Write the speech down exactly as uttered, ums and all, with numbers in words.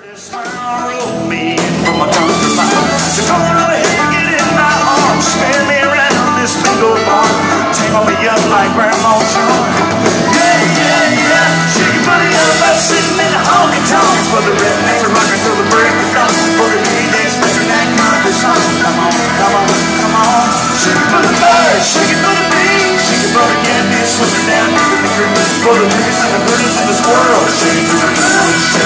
Roll me in from a country mile. So come on over here, get in my arms, spin me around this big old barn, tangle me up like Grandma's joint. Yeah, yeah, yeah, shake your body up, I'm sitting in the honky tonks for the rednecks are rocking till the break of dawn, for the D Js making that country song. Come on, come on, come on, shake it for the birds, shake it for the bees, shake it for the candy swimming down into the creek, for the niggas and the birdies in this world, shake it for the birds.